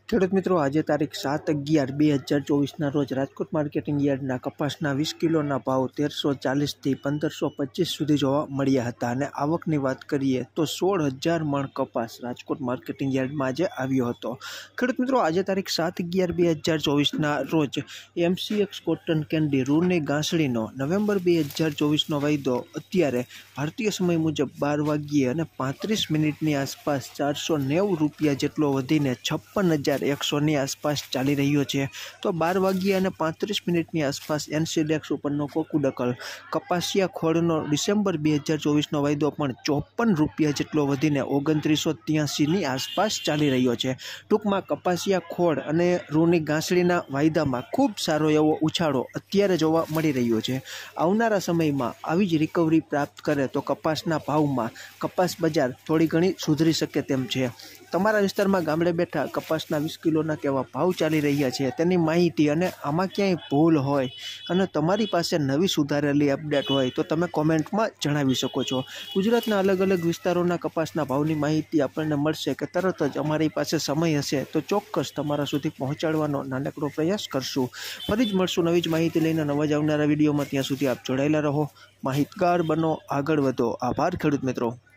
ખેડૂત મિત્રો, આજે તારીખ 7/11/2024 રોજ રાજકોટ માર્કેટિંગ યાર્ડના કપાસના 20 કિલોના ભાવ 1340થી 1525 સુધી જોવા મળ્યા હતા અને આવકની વાત કરીએ તો 16,000 મણ કપાસ રાજકોટ માર્કેટિંગ યાર્ડમાં આજે આવ્યો હતો. ખેડૂત મિત્રો, આજે તારીખ 7/11/2024 રોજ MCX કોટન કેન્ડી રૂની ગાંસડીનો નવેમ્બર 2024નો વાયદો અત્યારે ભારતીય સમય મુજબ 12:35 આસપાસ 490 રૂપિયા જેટલો વધીને 56,100ની આસપાસ ચાલી રહ્યો છે. તો 12:35 આસપાસ NCDEX ઉપરનો કોકુડકલ કપાસિયા ખોળનો ડિસેમ્બર 2024નો વાયદો પણ 54 રૂપિયા જેટલો વધીને 2983ની આસપાસ ચાલી રહ્યો છે. ટૂંકમાં કપાસિયા ખોળ અને રૂની ગાંસડીના વાયદામાં ખૂબ સારો એવો ઉછાળો અત્યારે જોવા મળી રહ્યો છે. આવનારા સમયમાં આવી જ રિકવરી પ્રાપ્ત કરે તો કપાસના ભાવમાં કપાસ બજાર થોડી ઘણી સુધરી શકે તેમ છે. તમારા વિસ્તારમાં ગામડે બેઠા કપાસના 20 કિલોના કેવા ભાવ ચાલી રહ્યા છે તેની માહિતી અને આમાં ક્યાંય ભૂલ હોય અને તમારી પાસે નવી સુધારેલી અપડેટ હોય તો તમે કોમેન્ટમાં જણાવી શકો છો. ગુજરાતના અલગ અલગ વિસ્તારોના કપાસના ભાવની માહિતી આપણને મળશે કે તરત જ અમારી પાસે સમય હશે તો ચોક્કસ તમારા સુધી પહોંચાડવાનો નાનકડો પ્રયાસ કરશું. ફરી જ મળશું નવી જ માહિતી લઈને નવા જ આવનારા વિડીયોમાં. ત્યાં સુધી આપ જોડાયેલા રહો, માહિતગાર બનો, આગળ વધો. આભાર ખેડૂત મિત્રો.